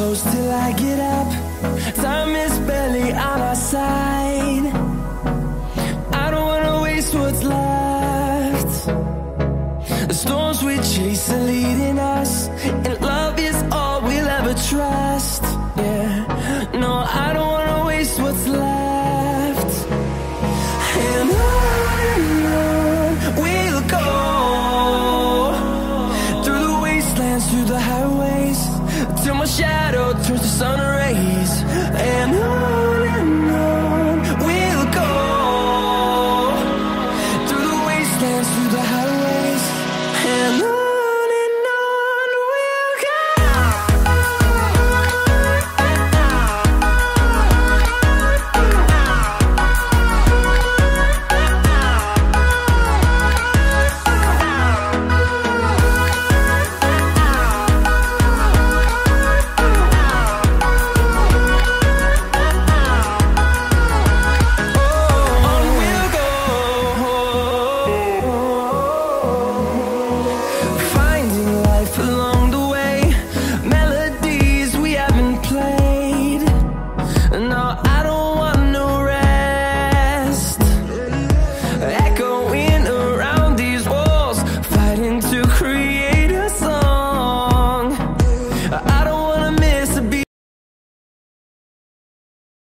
close till I get up. Time is barely on our side. I don't wanna waste what's left. The storms we chase are leading us, and love is all we'll ever trust. Yeah, no, I don't wanna waste what's left. And on we'll go, through the wastelands, through the highways, till my shadow turns to sun